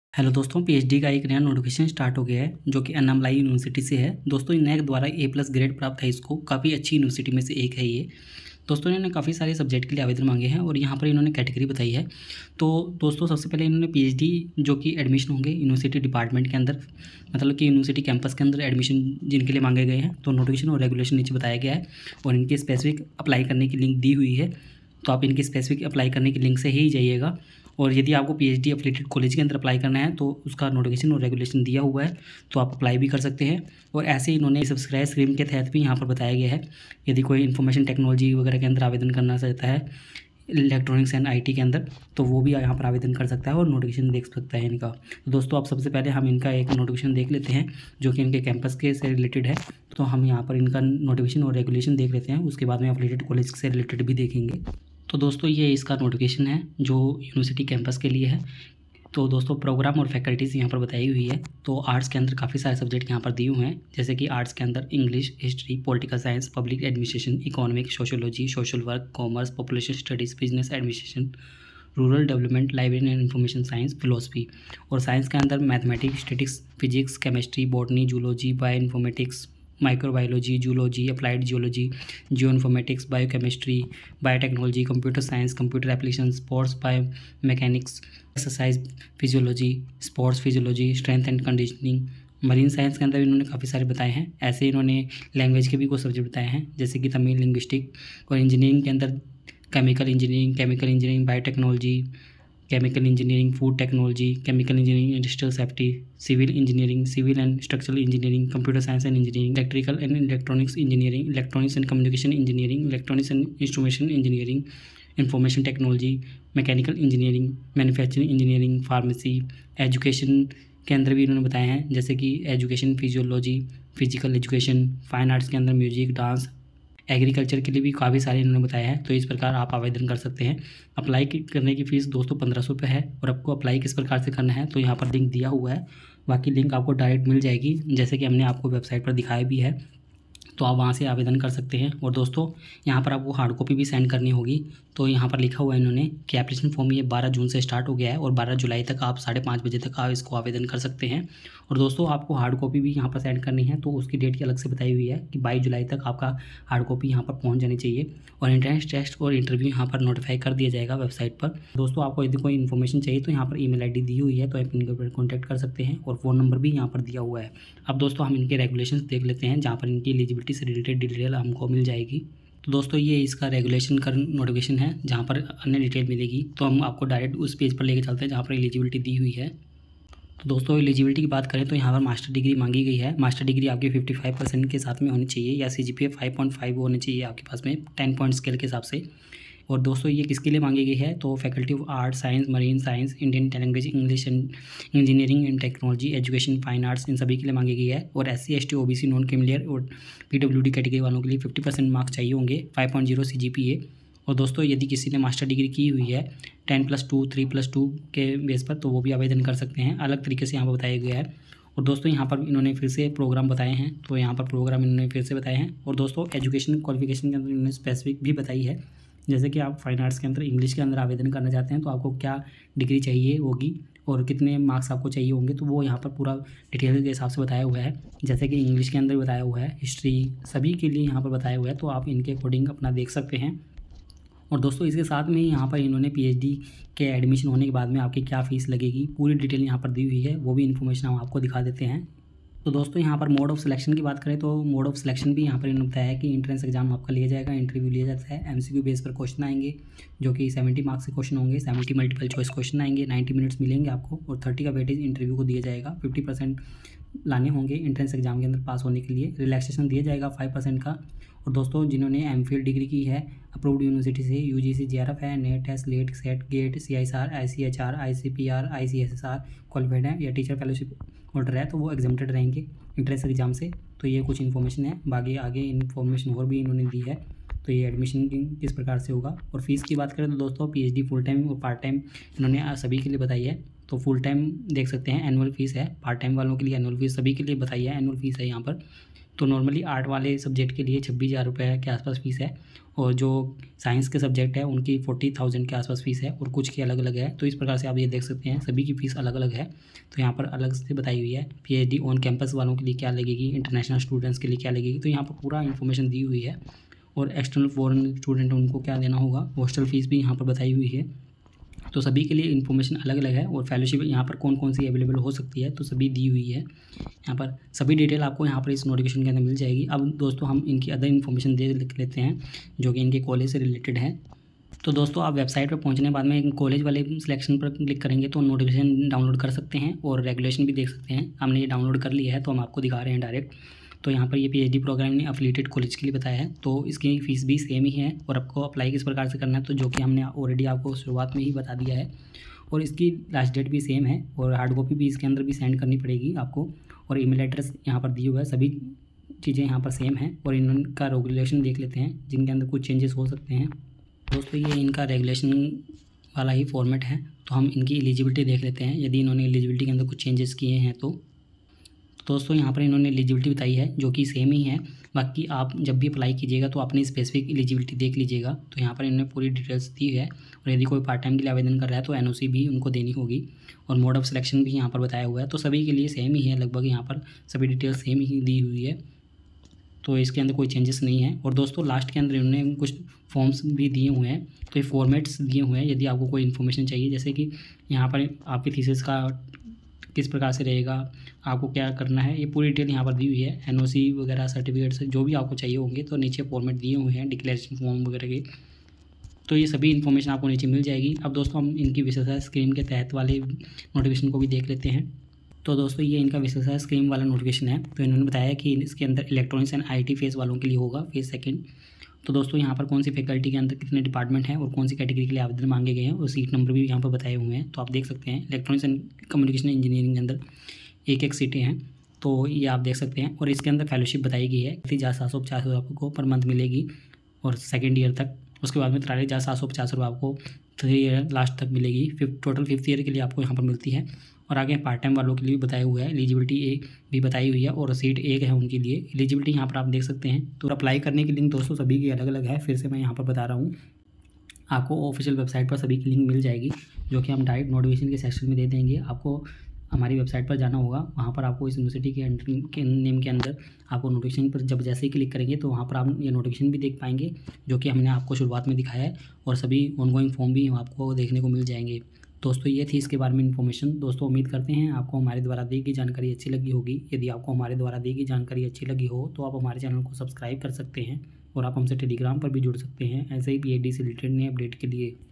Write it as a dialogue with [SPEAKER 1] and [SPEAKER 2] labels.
[SPEAKER 1] Hello दोस्तों, PhD का एक नया नोटिफिकेशन स्टार्ट हो गया है जो कि अन्नामलाई यूनिवर्सिटी से है। दोस्तों नैक द्वारा A+ ग्रेड प्राप्त है इसको। काफ़ी अच्छी यूनिवर्सिटी में से एक है ये। दोस्तों इन्होंने काफ़ी सारे सब्जेक्ट के लिए आवेदन मांगे हैं और यहाँ पर इन्होंने कैटेगरी बताई है। तो दोस्तों सबसे पहले इन्होंने पीएचडी जो कि एडमिशन होंगे यूनिवर्सिटी डिपार्टमेंट के अंदर, मतलब कि यूनिवर्सिटी कैंपस के अंदर एडमिशन जिनके लिए मांगे गए हैं, तो नोटिफिकेशन और रेगुलेशन नीचे बताया गया है और इनकी स्पेसिफिक अप्लाई करने की लिंक दी हुई है। तो आप इनकी स्पेसिफिक अप्लाई करने की लिंक से ही जाइएगा। और यदि आपको पीएचडी एफिलिएटेड कॉलेज के अंदर अप्लाई करना है तो उसका नोटिफिकेशन और रेगुलेशन दिया हुआ है, तो आप अप्लाई भी कर सकते हैं। और ऐसे ही इन्होंने सब्सक्राइब स्कीम के तहत भी यहाँ पर बताया गया है, यदि कोई इन्फॉर्मेशन टेक्नोलॉजी वगैरह के अंदर आवेदन करना चाहता है, इलेक्ट्रॉनिक्स एंड आईटी के अंदर, तो वो भी यहाँ पर आवेदन कर सकता है और नोटिफिकेशन देख सकता है इनका। तो दोस्तों आप सबसे पहले हम इनका एक नोटिफिकेशन देख लेते हैं जो कि इनके कैंपस के से रिलेटेड है। तो हम यहाँ पर इनका नोटिफिकेशन और रेगुलेशन देख लेते हैं, उसके बाद में एफिलिएटेड कॉलेज से रिलेटेड भी देखेंगे। तो दोस्तों ये इसका नोटिफिकेशन है जो यूनिवर्सिटी कैंपस के लिए है। तो दोस्तों प्रोग्राम और फैकल्टीज़ यहाँ पर बताई हुई है। तो आर्ट्स के अंदर काफ़ी सारे सब्जेक्ट यहाँ पर दिए हुए हैं, जैसे कि आर्ट्स के अंदर English, history, political science, public administration, economic, sociology, social work, commerce, population studies, business administration, rural development, library and information science, philosophy. और साइंस के अंदर mathematics, statics, physics, chemistry, botany, zoology, bioinformatics, microbiology, zoology, applied geology, geoinformatics, biochemistry, biotechnology, computer science, computer application, sports biomechanics, exercise physiology, sports physiology, strength and conditioning. Marine science के अंदर इन्होंने काफ़ी सारे बताए हैं। ऐसे इन्होंने language के भी कुछ सब्जेक्ट बताए हैं, जैसे कि तमिल लिंग्विस्टिक। और इंजीनियरिंग के अंदर chemical engineering, biotechnology, chemical engineering, food technology, chemical engineering, industrial safety, civil engineering, civil and structural engineering, computer science and engineering, electrical and electronics engineering, electronics and communication engineering, electronics and instrumentation engineering, information technology, mechanical engineering, manufacturing engineering, pharmacy. Education के अंदर भी इन्होंने बताया है, जैसे कि education physiology, physical education. Fine arts के अंदर म्यूजिक, डांस। एग्रीकल्चर के लिए भी काफ़ी सारे इन्होंने बताया है। तो इस प्रकार आप आवेदन कर सकते हैं। अप्लाई करने की फ़ीस दोस्तों 1500 रुपये है। और आपको अप्लाई किस प्रकार से करना है तो यहाँ पर लिंक दिया हुआ है, बाकी लिंक आपको डायरेक्ट मिल जाएगी, जैसे कि हमने आपको वेबसाइट पर दिखाया भी है। तो आप वहाँ से आवेदन कर सकते हैं। और दोस्तों यहाँ पर आपको हार्ड कॉपी भी सेंड करनी होगी। तो यहाँ पर लिखा हुआ है इन्होंने कि एप्लीकेशन फॉर्म ये 12 जून से स्टार्ट हो गया है और 12 जुलाई तक आप 5:30 बजे तक आप इसको आवेदन कर सकते हैं। और दोस्तों आपको हार्ड कॉपी भी यहाँ पर सेंड करनी है, तो उसकी डेट की अलग से बताई हुई है कि 22 जुलाई तक आपका हार्ड कॉपी यहाँ पर पहुँच जानी चाहिए। और एंट्रेंस टेस्ट और इंटरव्यू यहाँ पर नोटिफाई कर दिया जाएगा वेबसाइट पर। दोस्तों आपको यदि कोई इन्फॉर्मेशन चाहिए तो यहाँ पर ईमेल आईडी दी हुई है, तो आप इनके ऊपर कॉन्टैक्ट कर सकते हैं और फ़ोन नंबर भी यहाँ पर दिया हुआ है। अब दोस्तों हम इनके रेगुलेशंस देख लेते हैं, जहाँ पर इनकी एलिजिबिलिटी से रिलेटेड डिटेल हमको मिल जाएगी। तो दोस्तों ये इसका रेगुलेशन का नोटिफिकेशन है, जहाँ पर अन्य डिटेल मिलेगी। तो हम आपको डायरेक्ट उस पेज पर लेके चलते हैं जहाँ पर एलिजिबिलिटी दी हुई है। तो दोस्तों एलिजिबिलिटी की बात करें तो यहाँ पर मास्टर डिग्री मांगी गई है। मास्टर डिग्री आपकी 55% के साथ में होनी चाहिए, या CGPA 5.5 होनी चाहिए आपके पास में 10 पॉइंट स्केल के हिसाब से। और दोस्तों ये किसके लिए मांगी गई है तो faculty of art, science, marine science, Indian language, English and engineering and technology, education, fine arts, इन सभी के लिए मांगी गई है। और SC ST OBC non creamy layer और PWD कैटेगरी वालों के लिए 50% मार्क्स चाहिए होंगे, 5.0 CGPA। और दोस्तों यदि किसी ने मास्टर डिग्री की हुई है 10+2, 3+2 के बेस पर, तो वो भी आवेदन कर सकते हैं। अलग तरीके से यहाँ पर बताया गया है। और दोस्तों यहाँ पर इन्होंने फिर से प्रोग्राम बताए हैं, तो यहाँ पर प्रोग्राम इन्होंने फिर से बताए हैं। और दोस्तों एजुकेशन क्वालिफिकेशन के अंदर इन्होंने स्पेसिफिक भी बताई है, जैसे कि आप फाइन आर्ट्स के अंदर इंग्लिश के अंदर आवेदन करना चाहते हैं तो आपको क्या डिग्री चाहिए होगी और कितने मार्क्स आपको चाहिए होंगे, तो वो यहाँ पर पूरा डिटेल के हिसाब से बताया हुआ है। जैसे कि इंग्लिश के अंदर बताया हुआ है, हिस्ट्री, सभी के लिए यहाँ पर बताया हुआ है, तो आप इनके अकॉर्डिंग अपना देख सकते हैं। और दोस्तों इसके साथ में यहाँ पर इन्होंने पीएचडी के एडमिशन होने के बाद में आपकी क्या फ़ीस लगेगी पूरी डिटेल यहाँ पर दी हुई है, वो भी इन्फॉर्मेशन हम आपको दिखा देते हैं। तो दोस्तों यहाँ पर मोड ऑफ सिलेक्शन की बात करें तो मोड ऑफ सिलेक्शन भी यहाँ पर इन्होंने बताया है कि एंट्रेंस एग्जाम आपका लिया जाएगा, इंटरव्यू लिया जाता है, MCQ बेस पर क्वेश्चन आएंगे जो कि 70 मार्क्स के क्वेश्चन होंगे, 70 मल्टीपल चॉइस क्वेश्चन आएंगे, 90 मिनट्स मिलेंगे आपको और 30 का वेटेज इंटरव्यू को दिया जाएगा। 50% लाने होंगे एंट्रेंस एग्जाम के अंदर पास होने के लिए। रिलैक्सेशन दिया जाएगा 5% का। और दोस्तों जिन्होंने MPhil डिग्री की है अप्रूव्ड यूनिवर्सिटी से, UGC JRF है, नेट है, SLET, SET, GATE, CISR, ICHR, ICPR, ICSSR qualified है या टीचर फेलोशिप होल्डर है, तो वो एग्जाम्प्टेड रहेंगे एंट्रेंस एग्जाम से। तो ये कुछ इन्फॉर्मेशन है, बाकी आगे इन्फॉर्मेशन और भी इन्होंने दी है। तो ये एडमिशन किस प्रकार से होगा। और फीस की बात करें तो दोस्तों PhD फुल टाइम और पार्ट टाइम इन्होंने सभी के लिए बताई है। तो फुल टाइम देख सकते हैं एनुअल फीस है, पार्ट टाइम वालों के लिए एनुअल फीस, सभी के लिए बताई है एनुअल फीस है यहाँ पर। तो नॉर्मली आर्ट वाले सब्जेक्ट के लिए 26,000 रुपये के आसपास फ़ीस है, और जो साइंस के सब्जेक्ट है उनकी 40,000 के आसपास फ़ीस है, और कुछ की अलग अलग है। तो इस प्रकार से आप ये देख सकते हैं सभी की फ़ीस अलग अलग है। तो यहाँ पर अलग से बताई हुई है। PhD ऑन कैंपस वालों के लिए क्या लगेगी, इंटरनेशनल स्टूडेंट्स के लिए क्या लगेगी, तो यहाँ पर पूरा इन्फॉर्मेशन दी हुई है। और एक्सटर्नल फॉरेन स्टूडेंट उनको क्या देना होगा, हॉस्टल फ़ीस भी यहाँ पर बताई हुई है। तो सभी के लिए इन्फॉर्मेशन अलग अलग है, और फेलोशिप यहाँ पर कौन कौन सी अवेलेबल हो सकती है तो सभी दी हुई है। यहाँ पर सभी डिटेल आपको यहाँ पर इस नोटिफिकेशन के अंदर मिल जाएगी। अब दोस्तों हम इनकी अदर इन्फॉर्मेशन देख लेते हैं जो कि इनके कॉलेज से रिलेटेड है। तो दोस्तों आप वेबसाइट पर पहुंचने के बाद में कॉलेज वाले सिलेक्शन पर क्लिक करेंगे तो नोटिफिकेशन डाउनलोड कर सकते हैं और रेगुलेशन भी देख सकते हैं। हमने ये डाउनलोड कर लिया है तो हम आपको दिखा रहे हैं डायरेक्ट। तो यहाँ पर ये PhD प्रोग्राम ने अफिलिएटेड कॉलेज के लिए बताया है, तो इसकी फ़ीस भी सेम ही है। और आपको अप्लाई किस प्रकार से करना है तो जो कि हमने ऑलरेडी आपको शुरुआत में ही बता दिया है। और इसकी लास्ट डेट भी सेम है, और हार्ड कॉपी भी इसके अंदर भी सेंड करनी पड़ेगी आपको। और ईमेल एड्रेस यहाँ पर दी हुआ है, सभी चीज़ें यहाँ पर सेम है। और इनका रेगुलेशन देख लेते हैं जिनके अंदर कुछ चेंजेस हो सकते हैं। दोस्तों ये इनका रेगुलेशन वाला ही फॉर्मेट है, तो हम इनकी एलिजिबिलिटी देख लेते हैं यदि इन्होंने एलिजिबिलिटी के अंदर कुछ चेंजेस किए हैं तो। दोस्तों यहाँ पर इन्होंने एलिजिबिलिटी बताई है जो कि सेम ही है। बाकी आप जब भी अप्लाई कीजिएगा तो अपनी स्पेसिफिक एलिजिबिलिटी देख लीजिएगा। तो यहाँ पर इन्होंने पूरी डिटेल्स दी है। और यदि कोई पार्ट टाइम के लिए आवेदन कर रहा है तो NOC भी उनको देनी होगी, और मोड ऑफ सिलेक्शन भी यहाँ पर बताया हुआ है। तो सभी के लिए सेम ही है, लगभग यहाँ पर सभी डिटेल्स सेम ही दी हुई है, तो इसके अंदर कोई चेंजेस नहीं है। और दोस्तों लास्ट के अंदर इन्होंने कुछ फॉर्म्स भी दिए हुए हैं, तो ये फॉर्मेट्स दिए हुए हैं यदि आपको कोई इन्फॉर्मेशन चाहिए, जैसे कि यहाँ पर आपकी थीसिस का किस प्रकार से रहेगा, आपको क्या करना है, ये पूरी डिटेल यहाँ पर दी हुई है। NOC वगैरह सर्टिफिकेट्स जो भी आपको चाहिए होंगे तो नीचे फॉर्मेट दिए हुए हैं डिक्लेरेशन फॉर्म वगैरह के। तो ये सभी इन्फॉर्मेशन आपको नीचे मिल जाएगी। अब दोस्तों हम इनकी विशेषता स्कीम के तहत वाले नोटिफिकेशन को भी देख लेते हैं। तो दोस्तों ये इनका विशेषता स्कीम वाला नोटिफिकेशन है। तो इन्होंने बताया कि इसके अंदर इलेक्ट्रॉनिक्स एंड IT फेज़ वालों के लिए होगा, फेज़ सेकंड। तो दोस्तों यहाँ पर कौन सी फैकल्टी के अंदर कितने डिपार्टमेंट हैं और कौन सी कैटेगरी के लिए आवेदन मांगे गए हैं और सीट नंबर भी यहाँ पर बताए हुए हैं। तो आप देख सकते हैं इलेक्ट्रॉनिक्स एंड कम्युनिकेशन इंजीनियरिंग के अंदर एक सीटें हैं, तो ये आप देख सकते हैं। और इसके अंदर फेलोशिप बताई गई है 30,750 रुपये आपको पर मंथ मिलेगी, और सेकेंड ईयर तक। उसके बाद में 43,750 रुपये आपको 3 ईयर लास्ट तक मिलेगी। टोटल 5th ईयर के लिए आपको यहाँ पर मिलती है। और आगे पार्ट टाइम वालों के लिए भी बताया हुआ है, एलिजिबिलिटी भी बताई हुई है, और सीट 1 है उनके लिए। एलिजिबिलिटी यहाँ पर आप देख सकते हैं। तो अप्लाई करने की लिंक दोस्तों सभी की अलग अलग है, फिर से मैं यहाँ पर बता रहा हूँ। आपको ऑफिशियल वेबसाइट पर सभी की लिंक मिल जाएगी, जो कि हम डायरेक्ट नोटिफिकेशन के सेक्शन में दे देंगे। आपको हमारी वेबसाइट पर जाना होगा, वहाँ पर आपको इस यूनिवर्सिटी के नेम के अंदर आपको नोटिफिकेशन पर जब जैसे ही क्लिक करेंगे तो वहाँ पर आप ये नोटिफिकेशन भी देख पाएंगे, जो कि हमने आपको शुरुआत में दिखाया है। और सभी ऑनगोइंग फॉर्म भी आपको देखने को मिल जाएंगे। दोस्तों ये थी इसके बारे में इन्फॉर्मेशन। दोस्तों उम्मीद करते हैं आपको हमारे द्वारा दी गई जानकारी अच्छी लगी होगी। यदि आपको हमारे द्वारा दी गई जानकारी अच्छी लगी हो तो आप हमारे चैनल को सब्सक्राइब कर सकते हैं, और आप हमसे टेलीग्राम पर भी जुड़ सकते हैं ऐसे ही PhD से रिलेटेड नए अपडेट के लिए।